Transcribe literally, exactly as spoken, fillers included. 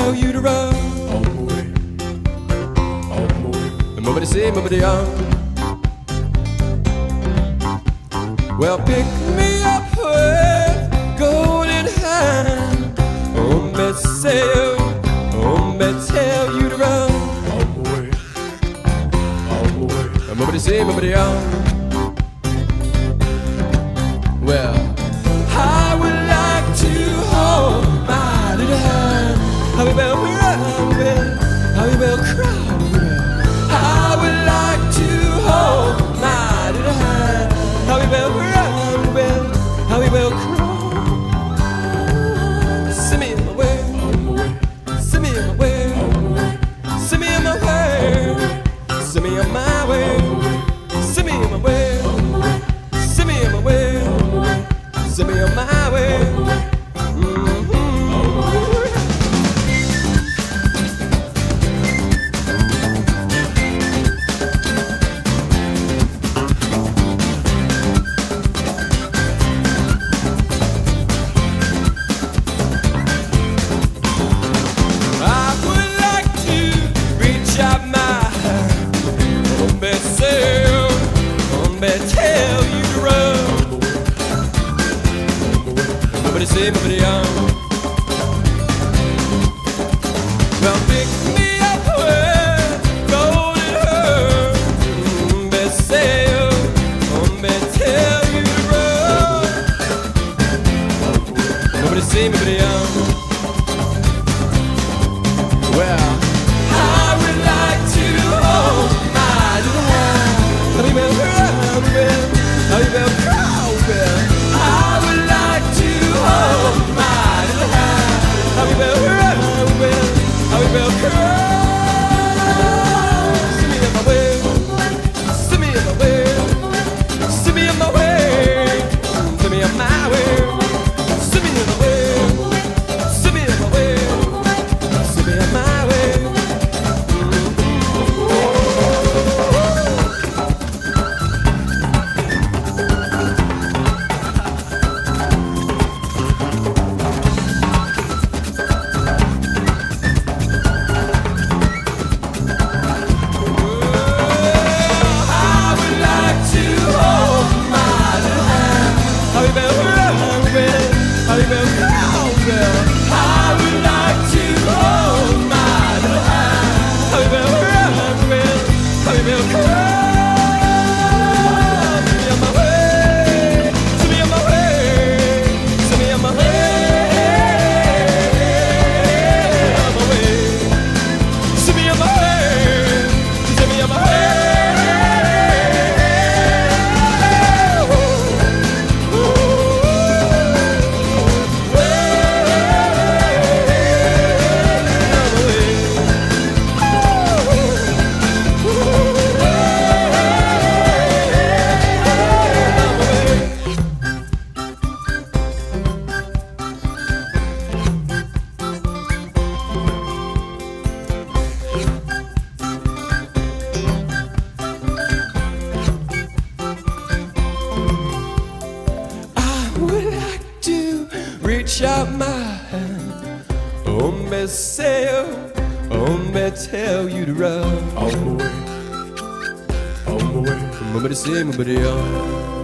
tell you to run. On my way, on my way. Move it, see, move it on. Well, pick me up with golden hand. Oh, me say, oh, me tell you to run. On my way, on my way. Move it, see, move it on. Well, I would like to hold my little hand. I will run, I will cry. I would like to hold my little hand. I will run, I will cry. Send me in my way, send me in my way, send me in my way, send me on my way, send me in my way, send me in my way. Send me on my way. Mm-hmm. I would like to reach out my hand. Oh, me say, oh, me tell you to run. Nobody say, nobody on. Well, pick me up with golden hair. Mm, me say, oh, me tell you to run. Nobody say, nobody on. Well, I would like to hold my little hand. I will run, I will crawl, I would like to hold my little hand. I will run, I will crawl. Send me on my way, send me on my way, send me on my way, send me on my way, send me on my way, send me on my way, send me on my way. Reach out my hand. Oh, me say, oh, me tell you to run. On my way, on my way. Nobody say, nobody on.